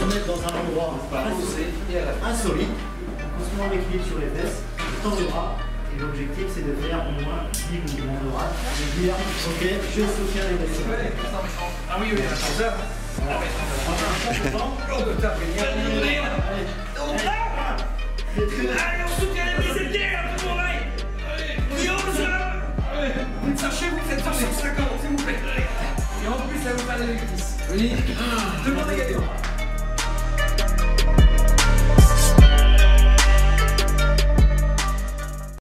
mettre dans un endroit insolite, en se mettant l'équilibre sur les fesses, je tends le bras, et l'objectif c'est de faire au moins 10 mouvements de bras, de dire ok, je soutiens les fesses. Ah oui, oui, à 15h. Voilà. Allez, on soutient les biceps, là, tout le monde, allez. Guillaume, ça. Sachez-vous que faites 150, s'il vous plaît. Et en plus, ça vous fait les cuisses. Oui. Demandez également.